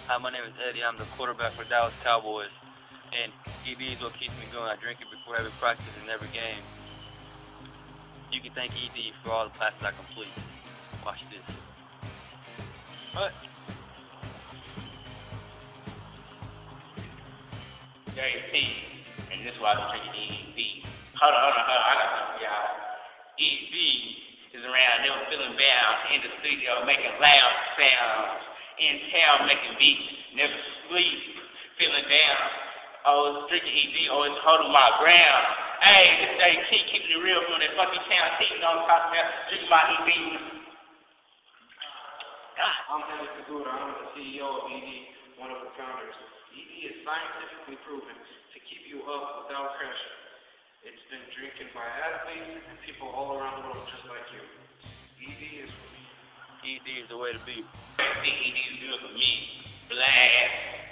Hi, my name is Eddie. I'm the quarterback for Dallas Cowboys. And ED is what keeps me going. I drink it before every practice and every game. You can thank ED for all the passes I complete. Watch this. What? JT, and this is why I'm drinking ED. Hold on. I got something for y'all. ED is around never feeling bound, in the studio making loud sounds, in town making beats, never sleep, feeling down. Always drinking ED, always holding my ground. Hey, this JT keeping it real from that funky town. Team on top of that, drinking my ED. I'm Eddie Segura. I'm the CEO of ED, one of the founders. ED is scientifically proven to keep you up without pressure. It's been drinking by athletes and people all around the world just like you. ED is for me. ED is the way to be. I think ED is good for me. Blast.